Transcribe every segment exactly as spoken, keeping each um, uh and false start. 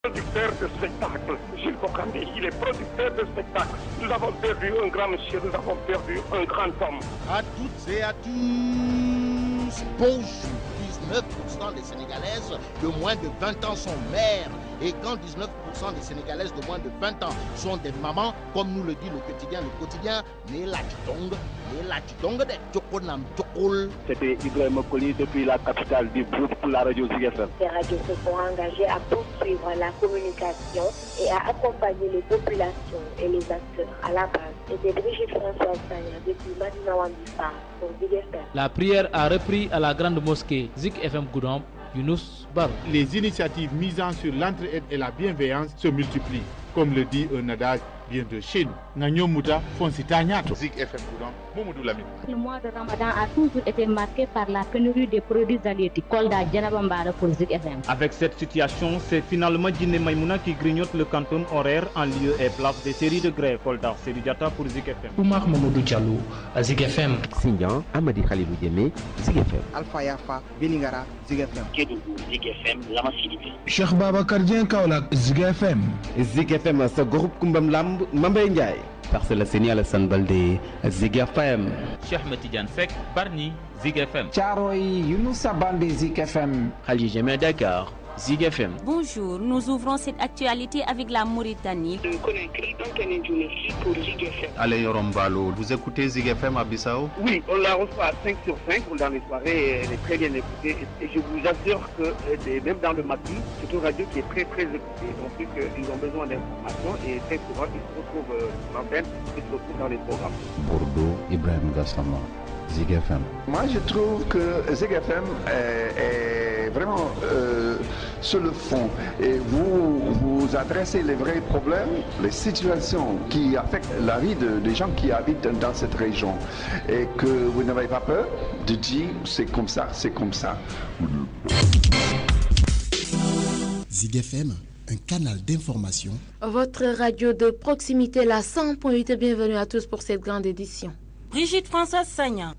Producteur de spectacle, Gilles Bocandé, il est producteur de spectacle. Nous avons perdu un grand monsieur, nous avons perdu un grand homme. À toutes et à tous, bonjour. dix-neuf pour cent des Sénégalaises de moins de vingt ans sont mères. Et quand dix-neuf pour cent des Sénégalaises de moins de vingt ans sont des mamans, comme nous le dit le quotidien, le quotidien, c'était Ibrahim Koli depuis la capitale du groupe pour la radio Zik F M. Les radios se sont engagées à poursuivre la communication et à accompagner les populations et les acteurs à la base. C'était Brigitte Françoise Sagna depuis Madina Wambifa pour Zik F M. La prière a repris à la grande mosquée Zik F M Goudomp. Younous Bar. Les initiatives misant sur l'entraide et la bienveillance se multiplient. Comme le dit un adage bien de chez nous. Nagno Mouta Fonsitagnato. Zik F M Goudomp, Momodou Lamine. Le mois de Ramadan a toujours été marqué par la pénurie des produits halieutiques. Kolda Djanabambara pour Zik F M. Avec cette situation, c'est finalement Djiné Maïmouna qui grignote le canton horaire en lieu et place des séries de grève. Kolda Seridiata pour Zik F M. Oumar Mamadou Diallo à Zik F M. Sindian Amadi Khalilou Diémé, Zik F M. Alpha Yafa, Bilingara, Zik F M. Kédougou, Zik F M, Lama Sidibé. Cheikh Babacar Dieng Kaolack, Zik F M. Zik F M, sa groupe Kumbam Lamb, Mambé Ndiaye. Parcelle Séni Alassane Baldé, Zik F M. Cheikh Metidiane Fek, Barni, Zik F M. Thiaroye Younoussa Baldé, Zik F M. Khali Jemé Dakar, Zik F M. Bonjour, nous ouvrons cette actualité avec la Mauritanie. De Conakry, Anthony Djounessi pour Zik F M. Alain Rombalo, vous écoutez Zik F M à Bissau? Oui, on la reçoit à cinq sur cinq dans les soirées, elle est très bien écoutée et je vous assure que même dans le matin, c'est une radio qui est très très écoutée. Donc ils ont besoin d'informations et très souvent ils se retrouvent sur l'antenne et se retrouvent dans les programmes. Bordeaux, Ibrahim Gassama. Zik F M. Moi, je trouve que Zik F M est, est vraiment euh, sur le fond. Et vous vous adressez les vrais problèmes, les situations qui affectent la vie de, des gens qui habitent dans cette région. Et que vous n'avez pas peur de dire c'est comme ça, c'est comme ça. Zik F M, un canal d'information. Votre radio de proximité, la cent point huit. Bienvenue à tous pour cette grande édition. Brigitte Françoise Sagna.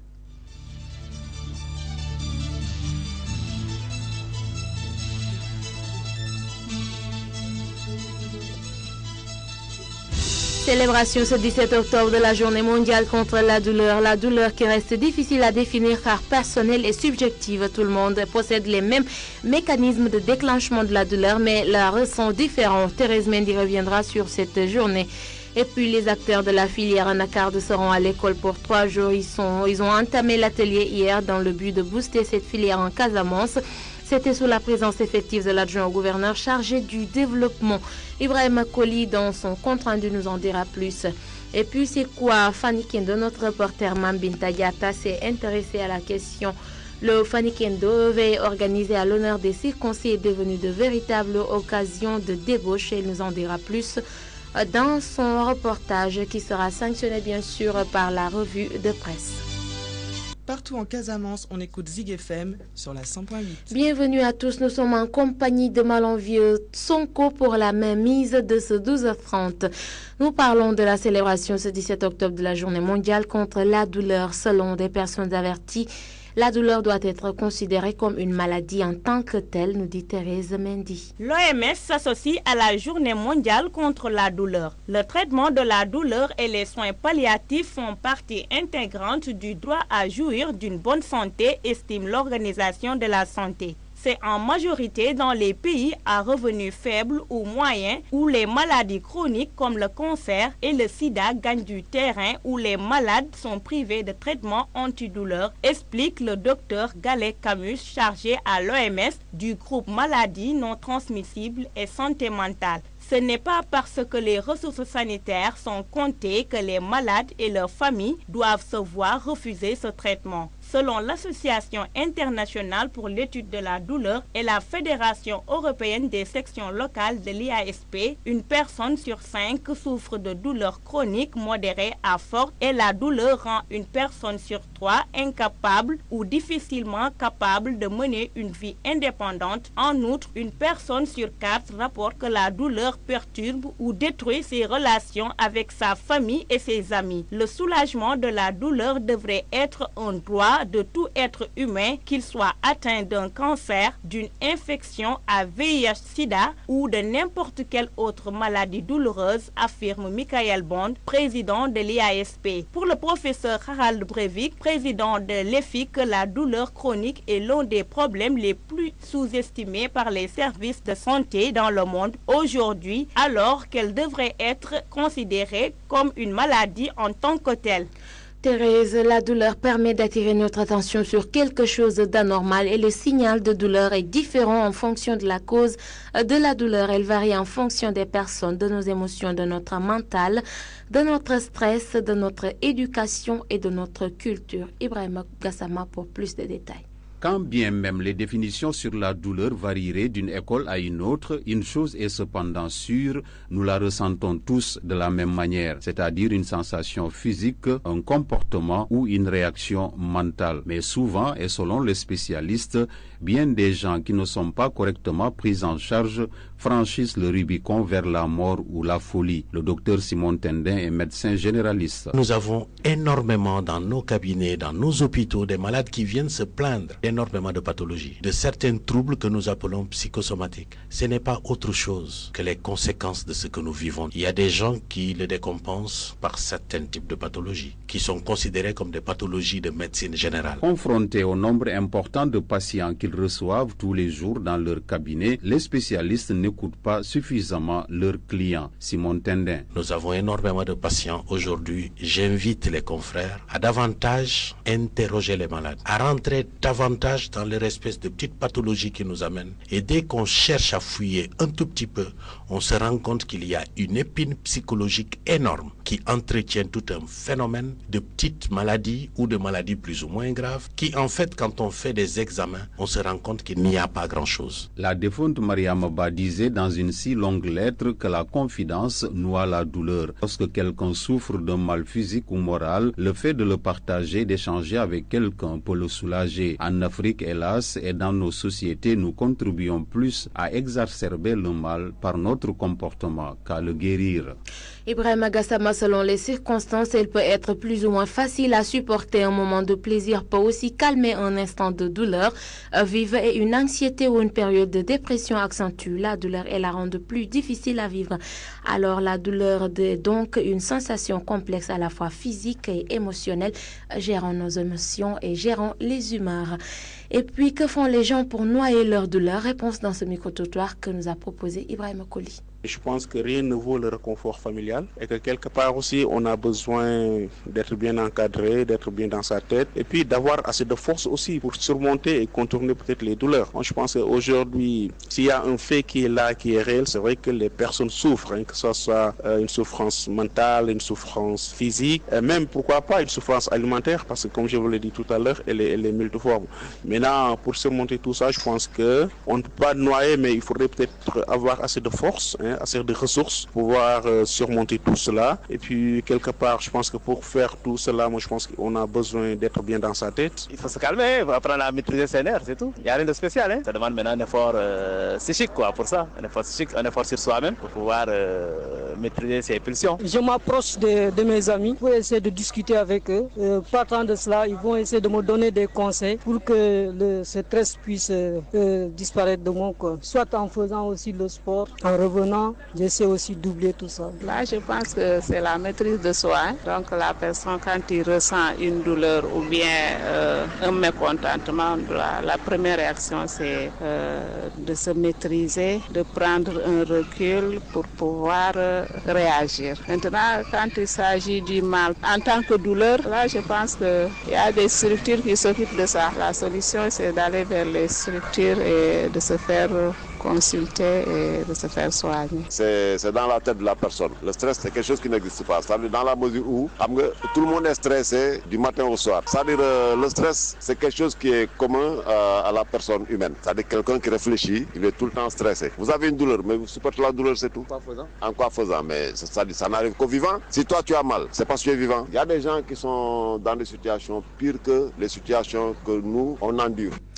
Célébration ce dix-sept octobre de la journée mondiale contre la douleur. La douleur qui reste difficile à définir car personnelle et subjective. Tout le monde possède les mêmes mécanismes de déclenchement de la douleur, mais leurs sont différents. Thérèse Mendy reviendra sur cette journée. Et puis les acteurs de la filière anacarde seront à l'école pour trois jours. Ils, sont, ils ont entamé l'atelier hier dans le but de booster cette filière en Casamance. C'était sous la présence effective de l'adjoint au gouverneur chargé du développement. Ibrahim Koli, dans son compte rendu, nous en dira plus. Et puis c'est quoi Fanny Kendo, notre reporter Mambinta Diata, s'est intéressé à la question. Le Fanny Kendo veille organisé à l'honneur des circoncis est devenu de véritables occasions de débauche. Et il nous en dira plus dans son reportage qui sera sanctionné bien sûr par la revue de presse. Partout en Casamance, on écoute Zik F M sur la cent point huit. Bienvenue à tous, nous sommes en compagnie de Malenvieux Sonko pour la mainmise de ce douze heures trente. Nous parlons de la célébration ce dix-sept octobre de la journée mondiale contre la douleur. Selon des personnes averties, la douleur doit être considérée comme une maladie en tant que telle, nous dit Thérèse Mendy. L'O M S s'associe à la journée mondiale contre la douleur. Le traitement de la douleur et les soins palliatifs font partie intégrante du droit à jouir d'une bonne santé, estime l'Organisation de la santé. C'est en majorité dans les pays à revenus faibles ou moyens où les maladies chroniques comme le cancer et le sida gagnent du terrain, où les malades sont privés de traitements antidouleurs, explique le docteur Galet Camus, chargé à l'O M S du groupe maladies non transmissibles et santé mentale. Ce n'est pas parce que les ressources sanitaires sont comptées que les malades et leurs familles doivent se voir refuser ce traitement. Selon l'Association internationale pour l'étude de la douleur et la Fédération européenne des sections locales de l'I A S P, une personne sur cinq souffre de douleurs chroniques modérées à fortes et la douleur rend une personne sur trois incapable ou difficilement capable de mener une vie indépendante. En outre, une personne sur quatre rapporte que la douleur perturbe ou détruit ses relations avec sa famille et ses amis. Le soulagement de la douleur devrait être un droit droit de tout être humain, qu'il soit atteint d'un cancer, d'une infection à V I H sida ou de n'importe quelle autre maladie douloureuse, affirme Michael Bond, président de l'I A S P. Pour le professeur Harald Breivik, président de l'E F I C, la douleur chronique est l'un des problèmes les plus sous-estimés par les services de santé dans le monde aujourd'hui, alors qu'elle devrait être considérée comme une maladie en tant que telle. Thérèse, la douleur permet d'attirer notre attention sur quelque chose d'anormal et le signal de douleur est différent en fonction de la cause de la douleur. Elle varie en fonction des personnes, de nos émotions, de notre mental, de notre stress, de notre éducation et de notre culture. Ibrahim Gassama pour plus de détails. Quand bien même les définitions sur la douleur varieraient d'une école à une autre, une chose est cependant sûre, nous la ressentons tous de la même manière, c'est-à-dire une sensation physique, un comportement ou une réaction mentale. Mais souvent, et selon les spécialistes, bien des gens qui ne sont pas correctement pris en charge franchissent le Rubicon vers la mort ou la folie. Le docteur Simon Tendin est médecin généraliste. Nous avons énormément dans nos cabinets, dans nos hôpitaux, des malades qui viennent se plaindre énormément de pathologies, de certains troubles que nous appelons psychosomatiques. Ce n'est pas autre chose que les conséquences de ce que nous vivons. Il y a des gens qui le décompensent par certains types de pathologies, qui sont considérées comme des pathologies de médecine générale. Confrontés au nombre important de patients qu'ils reçoivent tous les jours dans leur cabinet, les spécialistes n'écoutent pas suffisamment leurs clients. Simon Tendin. Nous avons énormément de patients aujourd'hui. J'invite les confrères à davantage interroger les malades, à rentrer davantage dans leur espèce de petites pathologies qui nous amènent. Et dès qu'on cherche à fouiller un tout petit peu, on se rend compte qu'il y a une épine psychologique énorme qui entretient tout un phénomène de petites maladies ou de maladies plus ou moins graves qui, en fait, quand on fait des examens, on se rend compte qu'il n'y a pas grand-chose. La défunte Mariam Ba disait dans une si longue lettre que la confidence noie la douleur. Lorsque quelqu'un souffre d'un mal physique ou moral, le fait de le partager, d'échanger avec quelqu'un peut le soulager. En Afrique, hélas, et dans nos sociétés, nous contribuons plus à exacerber le mal par notre comportement qu'à le guérir. Ibrahim Gassama, selon les circonstances, il peut être plus ou moins facile à supporter. Un moment de plaisir peut aussi calmer un instant de douleur vive et une anxiété ou une période de dépression accentue la douleur et la rend plus difficile à vivre. Alors la douleur est donc une sensation complexe à la fois physique et émotionnelle, gérant nos émotions et gérant les humeurs. Et puis, que font les gens pour noyer leur douleur? Réponse dans ce micro-trottoir que nous a proposé Ibrahim Koli. Je pense que rien ne vaut le réconfort familial et que quelque part aussi on a besoin d'être bien encadré, d'être bien dans sa tête et puis d'avoir assez de force aussi pour surmonter et contourner peut-être les douleurs. Moi, je pense qu'aujourd'hui, s'il y a un fait qui est là, qui est réel, c'est vrai que les personnes souffrent, hein, que ce soit euh, une souffrance mentale, une souffrance physique, et même pourquoi pas une souffrance alimentaire, parce que comme je vous l'ai dit tout à l'heure, elle est, elle est multiforme. Maintenant, pour surmonter tout ça, je pense qu'on ne peut pas noyer, mais il faudrait peut-être avoir assez de force, hein, assez de ressources pour pouvoir euh, surmonter tout cela. Et puis, quelque part, je pense que pour faire tout cela, moi, je pense qu'on a besoin d'être bien dans sa tête. Il faut se calmer, il faut apprendre à maîtriser ses nerfs, c'est tout. Il n'y a rien de spécial. Hein. Ça demande maintenant un effort euh, psychique, quoi, pour ça. Un effort psychique, un effort sur soi-même pour pouvoir euh, maîtriser ses pulsions. Je m'approche de, de mes amis pour essayer de discuter avec eux. Euh, partant de cela, ils vont essayer de me donner des conseils pour que le, ce stress puisse euh, disparaître de mon corps. Soit en faisant aussi le sport, en revenant, j'essaie aussi d'oublier tout ça. Là, je pense que c'est la maîtrise de soi. Hein. Donc la personne, quand il ressent une douleur ou bien euh, un mécontentement, la, la première réaction, c'est euh, de se maîtriser, de prendre un recul pour pouvoir euh, réagir. Maintenant, quand il s'agit du mal en tant que douleur, là, je pense qu'il y a des structures qui s'occupent de ça. La solution, c'est d'aller vers les structures et de se faire consulter et de se faire soigner. C'est dans la tête de la personne. Le stress, c'est quelque chose qui n'existe pas. C'est-à-dire dans la mesure où tout le monde est stressé du matin au soir. C'est-à-dire euh, le stress, c'est quelque chose qui est commun euh, à la personne humaine. C'est-à-dire quelqu'un qui réfléchit, il est tout le temps stressé. Vous avez une douleur, mais vous supportez la douleur, c'est tout. En quoi faisant En quoi faisant Mais ça, ça n'arrive qu'au vivant. Si toi tu as mal, c'est parce que tu es vivant. Il y a des gens qui sont dans des situations pires que les situations que nous, on endure.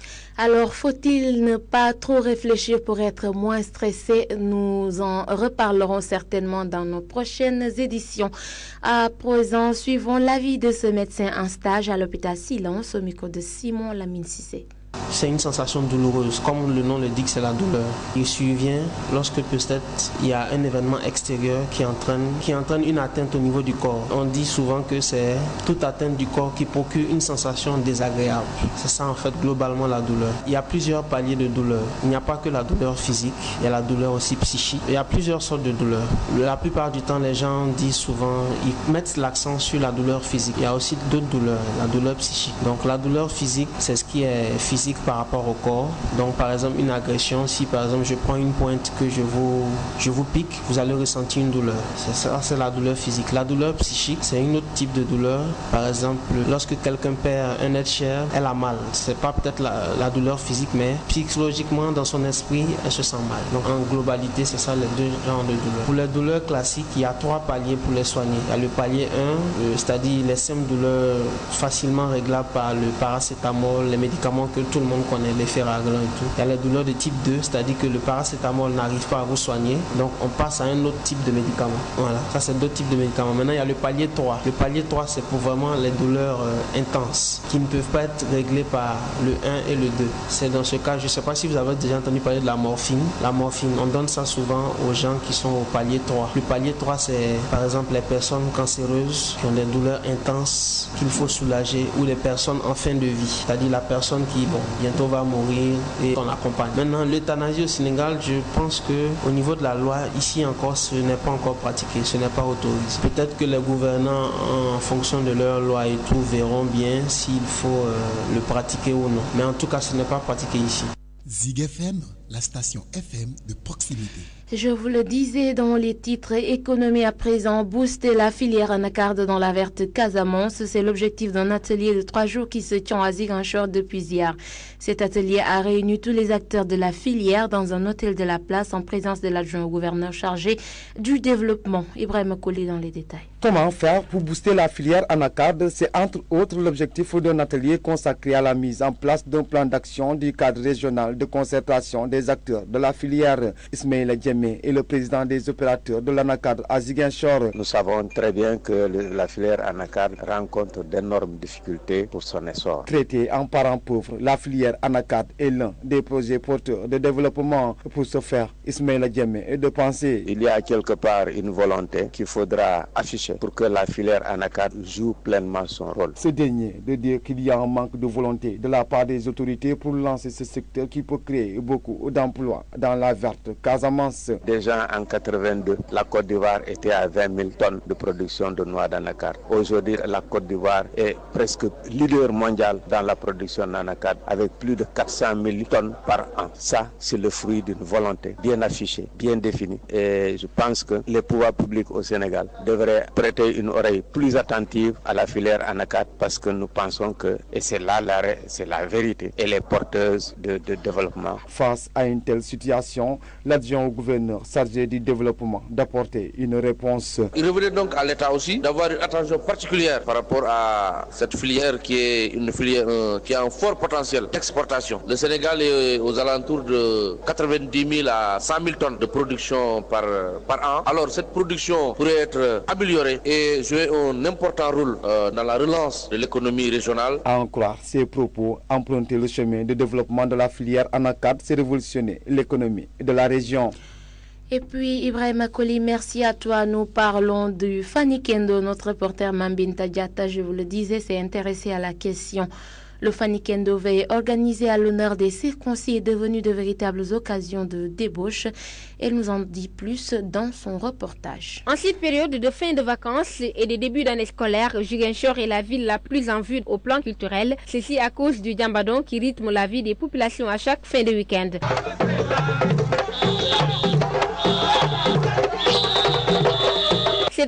Alors, faut-il ne pas trop réfléchir pour être moins stressé? Nous en reparlerons certainement dans nos prochaines éditions. À présent, suivons l'avis de ce médecin en stage à l'hôpital Silence au micro de Simon Lamine Cissé. C'est une sensation douloureuse, comme le nom le dit, c'est la douleur. Il survient lorsque peut-être il y a un événement extérieur qui entraîne, qui entraîne une atteinte au niveau du corps. On dit souvent que c'est toute atteinte du corps qui procure une sensation désagréable. C'est ça en fait globalement la douleur. Il y a plusieurs paliers de douleur. Il n'y a pas que la douleur physique, il y a la douleur aussi psychique. Il y a plusieurs sortes de douleurs. La plupart du temps, les gens disent souvent, ils mettent l'accent sur la douleur physique. Il y a aussi d'autres douleurs, la douleur psychique. Donc la douleur physique, c'est ce qui est physique par rapport au corps. Donc par exemple une agression, si par exemple je prends une pointe que je vous, je vous pique, vous allez ressentir une douleur. C'est ça, c'est la douleur physique. La douleur psychique, c'est un autre type de douleur. Par exemple, lorsque quelqu'un perd un être cher, elle a mal. C'est pas peut-être la, la douleur physique, mais psychologiquement dans son esprit, elle se sent mal. Donc en globalité, c'est ça les deux genres de douleurs. Pour les douleurs classiques, il y a trois paliers pour les soigner. Il y a le palier un, euh, c'est-à-dire les simples douleurs facilement réglables par le paracétamol, les médicaments que tout le monde connaît, les ferraglins et tout. Il y a les douleurs de type deux, c'est-à-dire que le paracétamol n'arrive pas à vous soigner, donc on passe à un autre type de médicament. Voilà, ça c'est d'autres types de médicaments. Maintenant il y a le palier trois. Le palier trois, c'est pour vraiment les douleurs euh, intenses, qui ne peuvent pas être réglées par le un et le deux. C'est dans ce cas, je ne sais pas si vous avez déjà entendu parler de la morphine. La morphine, on donne ça souvent aux gens qui sont au palier trois. Le palier trois, c'est par exemple les personnes cancéreuses qui ont des douleurs intenses qu'il faut soulager, ou les personnes en fin de vie, c'est-à-dire la personne qui, bon, bientôt va mourir et on accompagne. Maintenant, l'euthanasie au Sénégal, je pense que au niveau de la loi, ici encore, ce n'est pas encore pratiqué, ce n'est pas autorisé. Peut-être que les gouvernants, en fonction de leur loi et tout, verront bien s'il faut euh, le pratiquer ou non. Mais en tout cas, ce n'est pas pratiqué ici. Zig F M, la station F M de proximité. Je vous le disais dans les titres, économie à présent, booster la filière anacarde dans la verte Casamance. C'est l'objectif d'un atelier de trois jours qui se tient à Ziguinchor depuis hier. Cet atelier a réuni tous les acteurs de la filière dans un hôtel de la place en présence de l'adjoint au gouverneur chargé du développement. Ibrahim Kouli dans les détails. Comment faire pour booster la filière anacarde? C'est entre autres l'objectif d'un atelier consacré à la mise en place d'un plan d'action du cadre régional de concertation des acteurs de la filière. Ismaël Djem et le président des opérateurs de l'anacarde à Ziguinchor. Nous savons très bien que le, la filière anacarde rencontre d'énormes difficultés pour son essor. Traitée en parents pauvres, la filière anacarde est l'un des projets porteurs de développement. Pour ce faire, Ismaël Djem est de penser. Il y a quelque part une volonté qu'il faudra afficher pour que la filière anacarde joue pleinement son rôle. Ce dernier de dire qu'il y a un manque de volonté de la part des autorités pour lancer ce secteur qui peut créer beaucoup d'emplois dans la verte Casamance. Déjà en quatre-vingt-deux, la Côte d'Ivoire était à vingt mille tonnes de production de noix d'anacarde. Aujourd'hui, la Côte d'Ivoire est presque leader mondial dans la production d'anacarde avec plus de quatre cent mille tonnes par an. Ça, c'est le fruit d'une volonté bien affichée, bien définie. Et je pense que les pouvoirs publics au Sénégal devraient prêter une oreille plus attentive à la filière anacarde parce que nous pensons que, et c'est là l'arrêt, c'est la vérité, elle est porteuse de, de développement. Face à une telle situation, l'adjoint au gouverneur chargé du développement d'apporter une réponse. Il revenait donc à l'État aussi d'avoir une attention particulière par rapport à cette filière qui est une filière euh, qui a un fort potentiel d'exportation. Le Sénégal est aux alentours de quatre-vingt-dix mille à cent mille tonnes de production par, par an. Alors cette production pourrait être améliorée et jouer un important rôle euh, dans la relance de l'économie régionale. À en croire ces propos, emprunter le chemin de développement de la filière anacarde, c'est révolutionner l'économie de la région. Et puis, Ibrahim Akoli, merci à toi. Nous parlons du Fanikendo. Notre reporter Mambinta Diatta, je vous le disais, s'est intéressé à la question. Le Fanikendo veille organisé à l'honneur des circoncis est devenu de véritables occasions de débauche. Elle nous en dit plus dans son reportage. En cette période de fin de vacances et de début d'année scolaire, Ziguinchor est la ville la plus en vue au plan culturel. Ceci à cause du djambadon qui rythme la vie des populations à chaque fin de week-end. Cette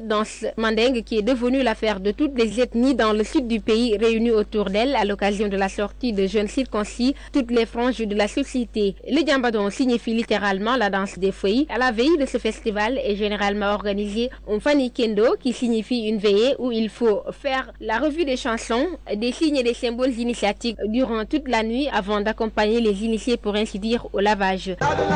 cette danse mandingue qui est devenue l'affaire de toutes les ethnies dans le sud du pays réunies autour d'elle à l'occasion de la sortie de jeunes circoncis, toutes les franges de la société. Le Djambadon signifie littéralement la danse des feuilles. À la veille de ce festival est généralement organisé un Fani Kendo qui signifie une veillée où il faut faire la revue des chansons, des signes et des symboles initiatiques durant toute la nuit avant d'accompagner les initiés pour ainsi dire au lavage.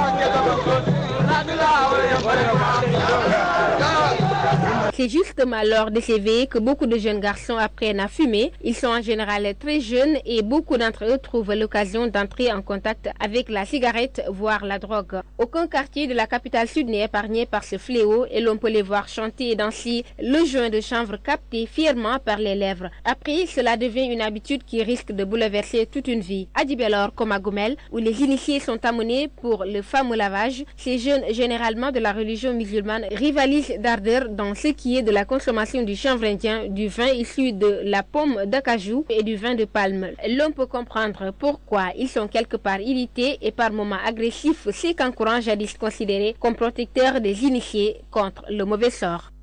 C'est justement lors de ces veillées que beaucoup de jeunes garçons apprennent à fumer. Ils sont en général très jeunes et beaucoup d'entre eux trouvent l'occasion d'entrer en contact avec la cigarette, voire la drogue. Aucun quartier de la capitale sud n'est épargné par ce fléau et l'on peut les voir chanter et danser le joint de chanvre capté fièrement par les lèvres. Après, cela devient une habitude qui risque de bouleverser toute une vie. À Dibelor comme à Gomel, où les initiés sont amenés pour le fameux lavage, ces jeunes, généralement de la religion musulmane, rivalisent d'ardeur dans ce qui est de la consommation du chanvre indien, du vin issu de la pomme d'acajou et du vin de palme. L'on peut comprendre pourquoi ils sont quelque part irrités et par moments agressifs, ces kankourans jadis considérés comme protecteurs des initiés contre le mauvais sort.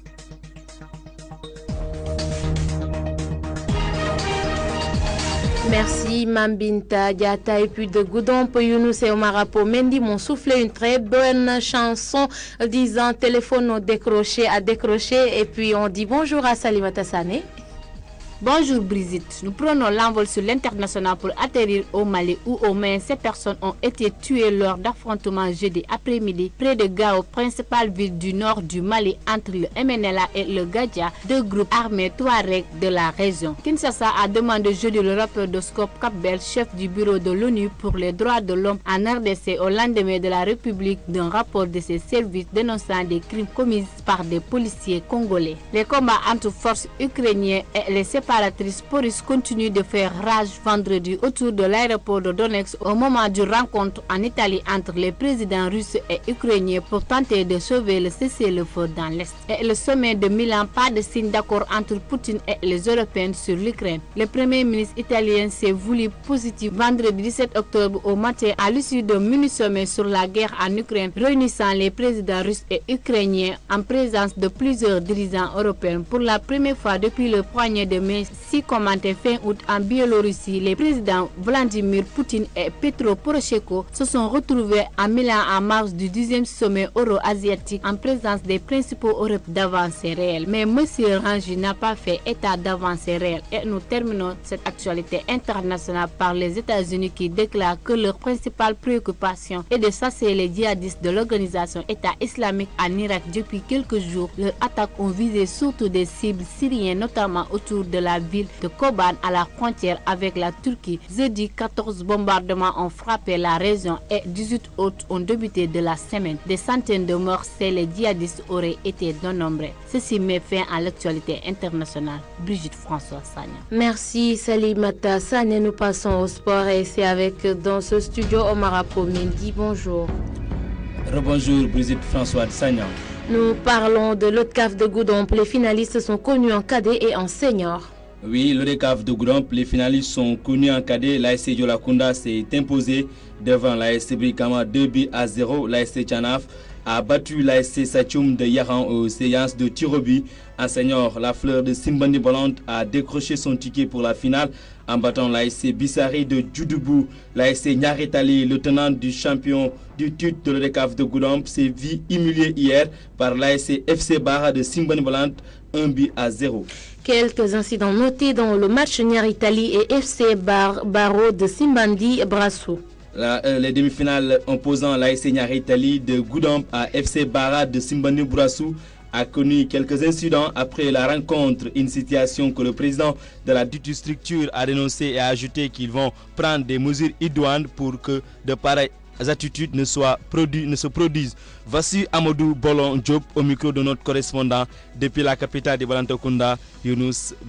Merci Mambinta Diata et puis de Goudon Younous et Omarapo Mendy m'ont soufflé une très bonne chanson disant téléphone décroché à décrocher et puis on dit bonjour à Salimata Sané. Bonjour Brigitte, nous prenons l'envol sur l'international pour atterrir au Mali où au moins sept personnes ont été tuées lors d'affrontements jeudi après-midi près de Gao, principale ville du nord du Mali entre le M N L A et le Gadja, deux groupes armés Touareg de la région. Kinshasa a demandé jeudi le rapport de Scott Campbell, chef du bureau de l'ONU pour les droits de l'homme en R D C au lendemain de la République d'un rapport de ses services dénonçant des crimes commis par des policiers congolais. Les combats entre forces ukrainiennes et les séparatistes Poris continue de faire rage vendredi autour de l'aéroport de Donetsk au moment du rencontre en Italie entre les présidents russes et ukrainiens pour tenter de sauver le cessez-le-feu dans l'Est. Et le sommet de Milan, pas de signe d'accord entre Poutine et les Européens sur l'Ukraine. Le premier ministre italien s'est voulu positif vendredi dix-sept octobre au matin à l'issue d'un mini-sommet sur la guerre en Ukraine réunissant les présidents russes et ukrainiens en présence de plusieurs dirigeants européens. Pour la première fois depuis le premier de mai, si commenté fin août en Biélorussie, les présidents Vladimir Poutine et Petro Poroshenko se sont retrouvés à Milan en marge du dixième sommet euro-asiatique en présence des principaux Européens d'avancée réelle. Mais M. Rangi n'a pas fait état d'avancée réelle et nous terminons cette actualité internationale par les États-Unis qui déclarent que leur principale préoccupation est de chasser les djihadistes de l'organisation État islamique en Irak. Depuis quelques jours, leurs attaques ont visé surtout des cibles syriennes, notamment autour de la ville de Koban à la frontière avec la Turquie. Jeudi, quatorze bombardements ont frappé la région et dix-huit autres ont débuté de la semaine. Des centaines de morts chez les djihadistes auraient été dénombrés. Ceci met fin à l'actualité internationale. Brigitte François Sagna. Merci Salimata Sané. Nous passons au sport et c'est avec dans ce studio Omarapo Mendy. Bonjour. Rebonjour Brigitte François Sagna. Nous parlons de l'O D C A F de Goudomp. Les finalistes sont connus en cadet et en senior. Oui, l'O D C A F de Goudomp, les finalistes sont connus en cadet. L'A S C Yolakunda s'est imposé devant l'A S C Brikama deux buts à zéro. L'A S C Tchanaf a battu l'A S C Satchoum de Yaran aux séances de tir au but. En senior, la fleur de Simbandi Bolante a décroché son ticket pour la finale en battant l'A S C Bissari de Djoudubou. L'A S C Nyaretali, le tenant du champion du titre de l'O D C A F de Goudomp, s'est vu humilié hier par l'A S C F C Bara de Simbandi Bolante, un but à zéro. Quelques incidents notés dans le match Nyaritali et F C Bar Baro de Simbandi Brassou. La, euh, les demi-finales opposant l'A S C Nyaritali de Goudomp à F C Bara de Simbandi Brassou a connu quelques incidents après la rencontre, une situation que le président de la dite structure a dénoncé et a ajouté qu'ils vont prendre des mesures idoines pour que de pareilles attitudes ne, soient produits, ne se produisent. Voici Amadou Bolon Diop au micro de notre correspondant depuis la capitale de Balantakunda, Younous Baro.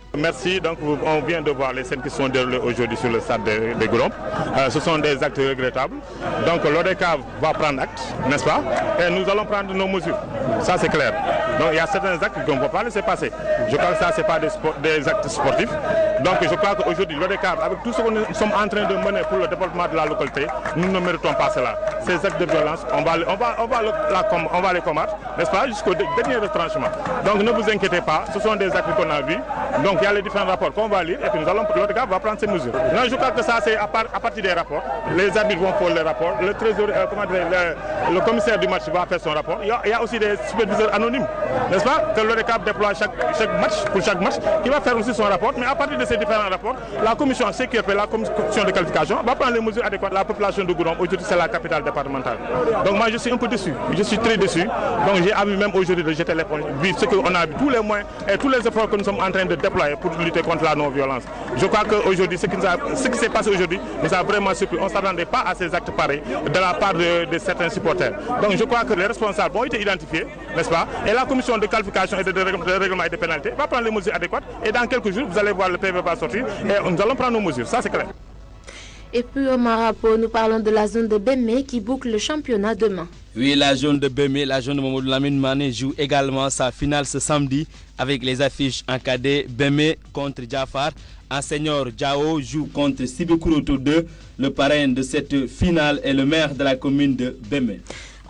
Merci. Donc, on vient de voir les scènes qui sont déroulées aujourd'hui sur le stade de, de Gromp. Euh, ce sont des actes regrettables. Donc, l'ODCAV va prendre acte, n'est-ce pas? Et nous allons prendre nos mesures. Ça, c'est clair. Donc, il y a certains actes qu'on ne va pas laisser passer. Je crois que ça, ce n'est pas des, sport, des actes sportifs. Donc, je crois qu'aujourd'hui, l'ODCAV, avec tout ce que nous sommes en train de mener pour le développement de la localité, nous ne méritons pas cela. Ces actes de violence, on va, on va, on va, la, on va les combattre, n'est-ce pas, jusqu'au dernier retranchement. Donc, ne vous inquiétez pas, ce sont des actes qu'on a vus. Donc, il y a les différents rapports qu'on va lire et puis nous allons, l'ODCAV va prendre ses mesures. Non, je crois que ça, c'est à, part, à partir des rapports. Les arbitres vont faire les rapports. Le, trésor, euh, comment dire, le, le commissaire du match va faire son rapport. Il y a, il y a aussi des superviseurs anonymes, n'est-ce pas, que l'ODCAV déploie chaque, chaque match, pour chaque match, qui va faire aussi son rapport. Mais à partir de ces différents rapports, la commission C Q P, la commission de qualification, va prendre les mesures adéquates. La population de Goudomp, aujourd'hui, c'est la capitale départementale. Donc, moi, je suis un peu déçu. Je suis très déçu. Donc, j'ai envie même aujourd'hui de jeter l'éponge, vu ce qu'on a vu, tous les moyens et tous les efforts que nous sommes en train de déployer pour lutter contre la non-violence. Je crois qu'aujourd'hui, ce qui, ce qui s'est passé aujourd'hui nous a vraiment surpris. On ne s'attendait pas à ces actes pareils de la part de, de certains supporters. Donc je crois que les responsables ont été identifiés, n'est-ce pas? Et la commission de qualification et de, de, de règlement et de pénalité va prendre les mesures adéquates. Et dans quelques jours, vous allez voir le P V va sortir et nous allons prendre nos mesures. Ça, c'est clair. Et puis au Marapo, nous parlons de la zone de Bémé qui boucle le championnat demain. Oui, la zone de Bémé, la zone de Mamadou Lamine Mané joue également sa finale ce samedi avec les affiches en cadet Bémé contre Jafar. En senior, Jao joue contre Sibikuroto deux. Le parrain de cette finale est le maire de la commune de Bémé.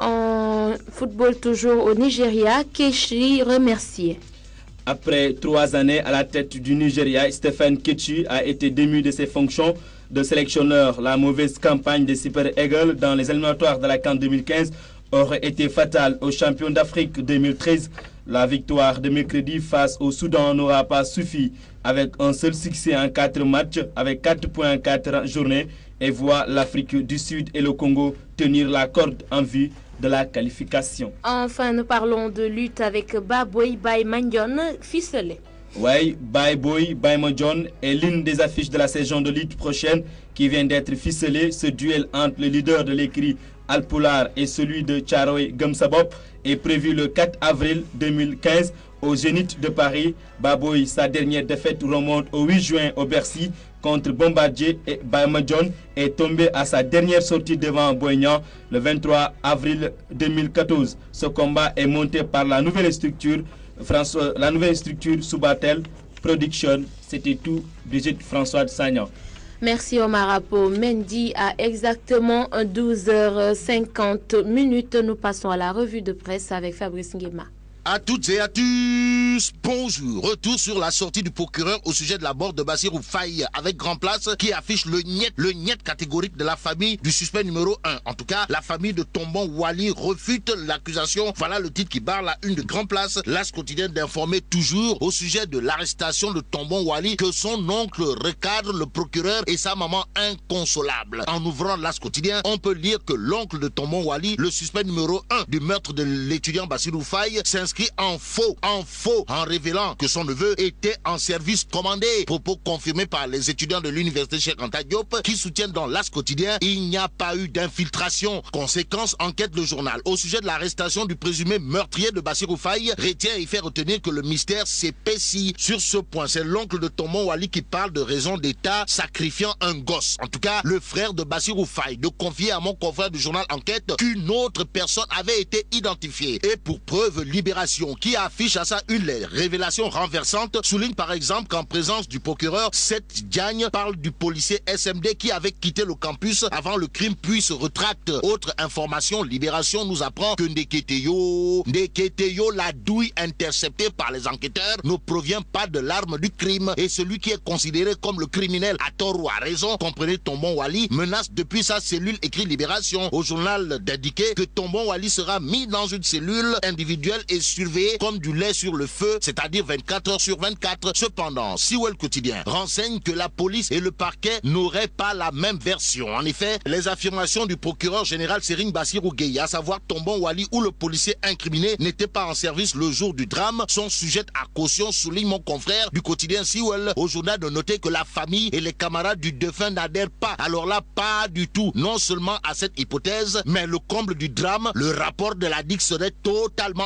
En football toujours au Nigeria, Keshi remercié. Après trois années à la tête du Nigeria, Stephen Kechi a été démis de ses fonctions de sélectionneur. La mauvaise campagne des Super Eagles dans les éliminatoires de la CAN deux mille quinze aurait été fatale aux champions d'Afrique deux mille treize. La victoire de mercredi face au Soudan n'aura pas suffi avec un seul succès en quatre matchs avec quatre points en quatre journées et voit l'Afrique du Sud et le Congo tenir la corde en vue de la qualification. Enfin, nous parlons de lutte avec Baboy Baïmandion ficelé. Oui, Bye Boy, Bye John est l'une des affiches de la saison de lutte prochaine qui vient d'être ficelée. Ce duel entre le leader de l'écrit Alpolar et celui de Charoy Gamsabop est prévu le quatre avril deux mille quinze au Zénith de Paris. Baboy, sa dernière défaite remonte au huit juin au Bercy contre Bombardier et Bye John est tombé à sa dernière sortie devant Boignan le vingt-trois avril deux mille quatorze. Ce combat est monté par la nouvelle structure François, la nouvelle structure Subatel Production. C'était tout, Brigitte François de Sagnan. Merci Omar Apo. Mendy à exactement douze heures cinquante minutes. Nous passons à la revue de presse avec Fabrice Nguema. À toutes et à tous, bonjour. Retour sur la sortie du procureur au sujet de la mort de Bassirou Faye avec Grand Place qui affiche le niet, le niet catégorique de la famille du suspect numéro un. En tout cas, la famille de Tombon Wali refute l'accusation. Voilà le titre qui barre la une de Grand Place. L'As quotidien d'informer toujours au sujet de l'arrestation de Tombon Wali que son oncle recadre le procureur et sa maman inconsolable. En ouvrant l'As quotidien, on peut lire que l'oncle de Tombon Wali, le suspect numéro un du meurtre de l'étudiant Bassirou Faye, s'inscrit en faux, en faux, en révélant que son neveu était en service commandé. Propos confirmés par les étudiants de l'université Cheikh Anta Diop qui soutiennent dans l'As quotidien, il n'y a pas eu d'infiltration. Conséquence, enquête le journal. Au sujet de l'arrestation du présumé meurtrier de Bassirou Faye, retient et fait retenir que le mystère s'épaissit. Sur ce point, c'est l'oncle de Tombon Wali qui parle de raison d'État sacrifiant un gosse. En tout cas, le frère de Bassirou Faye de confier à mon confrère du journal Enquête qu'une autre personne avait été identifiée. Et pour preuve, Libération qui affiche à sa une les révélations renversantes souligne par exemple qu'en présence du procureur, Seth Diagne parle du policier S M D qui avait quitté le campus avant le crime puis se retracte. Autre information, Libération nous apprend que Ndeketeyo, Ndeketeyo, la douille interceptée par les enquêteurs ne provient pas de l'arme du crime et celui qui est considéré comme le criminel à tort ou à raison, comprenez Tombon Wali, menace depuis sa cellule écrit Libération. Au journal d'indiquer que Tombon Wali sera mis dans une cellule individuelle et surveillé comme du lait sur le feu, c'est-à-dire vingt-quatre heures sur vingt-quatre. Cependant, Siwel Quotidien renseigne que la police et le parquet n'auraient pas la même version. En effet, les affirmations du procureur général Serigne Bassirou Gueye, à savoir Tombon Wali ou le policier incriminé n'était pas en service le jour du drame, sont sujettes à caution, souligne mon confrère du quotidien Siwel. Au journal de noter que la famille et les camarades du défunt n'adhèrent pas. Alors là, pas du tout. Non seulement à cette hypothèse, mais le comble du drame, le rapport de la D I C serait totalement et complètement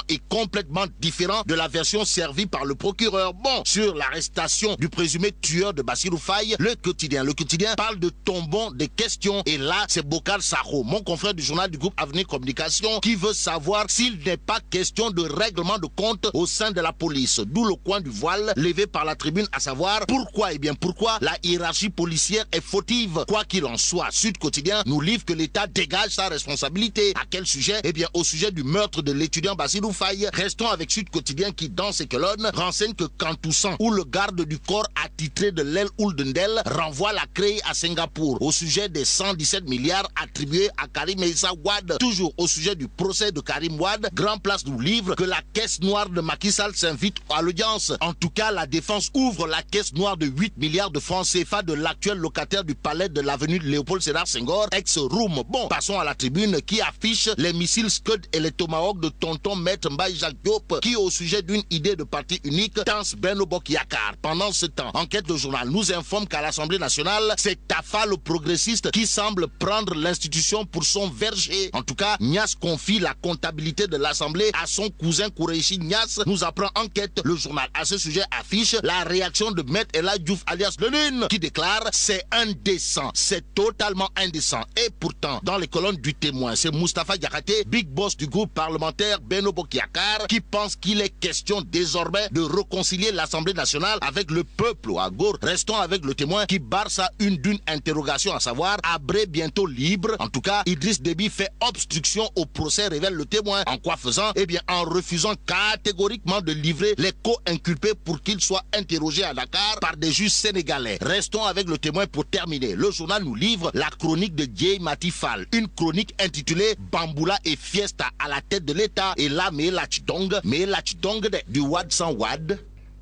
complètement différent de la version servie par le procureur. Bon, sur l'arrestation du présumé tueur de Bassirou Faye, le quotidien, le quotidien parle de tombons des questions. Et là, c'est Bokar Sakho, mon confrère du journal du groupe Avenir Communication, qui veut savoir s'il n'est pas question de règlement de compte au sein de la police. D'où le coin du voile levé par la tribune, à savoir pourquoi, eh bien pourquoi la hiérarchie policière est fautive. Quoi qu'il en soit, Sud Quotidien nous livre que l'État dégage sa responsabilité. À quel sujet? Eh bien au sujet du meurtre de l'étudiant Bassirou Faye. Restons avec Sud Quotidien qui, dans ses colonnes, renseigne que Kantoussan, où le garde du corps attitré de l'aile Ouldendel, renvoie la C R E I à Singapour. Au sujet des cent dix-sept milliards attribués à Karim Meïssa Wade. Toujours au sujet du procès de Karim Wade, Grand Place nous livre que la caisse noire de Macky Sall s'invite à l'audience. En tout cas, la défense ouvre la caisse noire de huit milliards de francs C F A de l'actuel locataire du palais de l'avenue de Léopold Sédar Senghor, ex-Room. Bon, passons à la tribune qui affiche les missiles Scud et les Tomahawk de tonton Maître Mbaye Jacques Diop, qui au sujet d'une idée de parti unique tense Benno Bokk Yakaar. Pendant ce temps, Enquête de journal nous informe qu'à l'Assemblée nationale, c'est Tafa le progressiste qui semble prendre l'institution pour son verger. En tout cas, Niass confie la comptabilité de l'Assemblée à son cousin Koureichi Niass, nous apprend Enquête. Le journal à ce sujet affiche la réaction de Maître El Hadji Diouf alias Lénine, qui déclare c'est indécent, c'est totalement indécent. Et pourtant, dans les colonnes du Témoin, c'est Moustapha Diakhaté, big boss du groupe parlementaire Benno Bokk Yakaar, qui pense qu'il est question désormais de réconcilier l'Assemblée nationale avec le peuple à gauche. Restons avec le Témoin qui barre sa une d'une interrogation, à savoir Habré bientôt libre. En tout cas, Idriss Déby fait obstruction au procès, révèle le Témoin. En quoi faisant? Eh bien en refusant catégoriquement de livrer les co-inculpés pour qu'ils soient interrogés à Dakar par des juges sénégalais. Restons avec le Témoin pour terminer. Le journal nous livre la chronique de Dieye Mati Fall, une chronique intitulée Bamboula et Fiesta à la tête de l'État. Et là, Meela Chidong, Meela Chidong du Wad sans Wad.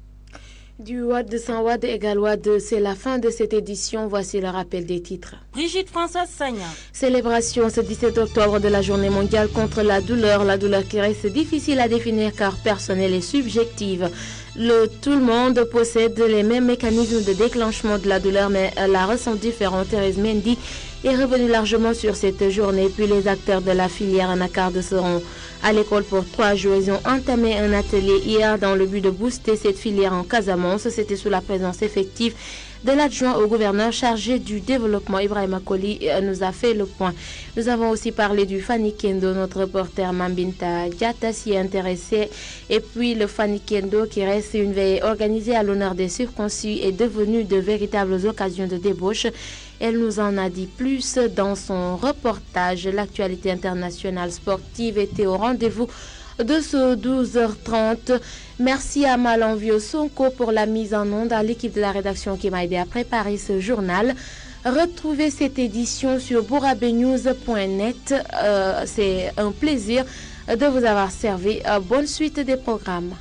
Du Wad sans Wad égale Wad, c'est la fin de cette édition. Voici le rappel des titres. Brigitte Françoise Sagna. Célébration ce dix-sept octobre de la journée mondiale contre la douleur. La douleur qui reste difficile à définir car personnelle et subjective. Le, tout le monde possède les mêmes mécanismes de déclenchement de la douleur, mais la ressent différente. Thérèse Mendy est revenue largement sur cette journée. Puis les acteurs de la filière anacarde seront à l'école pour trois jours. Ils ont entamé un atelier hier dans le but de booster cette filière en Casamance. C'était sous la présence effective de l'adjoint au gouverneur chargé du développement. Ibrahima Koli nous a fait le point. Nous avons aussi parlé du Fani Kendo. Notre reporter Mambinta Diata s'y est intéressé. Et puis le Fani Kendo, qui reste une veille organisée à l'honneur des circoncis, est devenu de véritables occasions de débauche. Elle nous en a dit plus dans son reportage. L'actualité internationale sportive était au rendez-vous de ce douze heures trente. Merci à Malanvio Sonko pour la mise en onde, à l'équipe de la rédaction qui m'a aidé à préparer ce journal. Retrouvez cette édition sur bourabenews point net. Euh, C'est un plaisir de vous avoir servi. Bonne suite des programmes.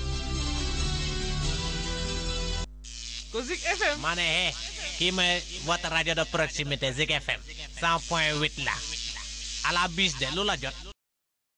Zik F M. Mané, qui met votre radio de proximité Zik F M cent point huit là. À la bise de Lula Jot.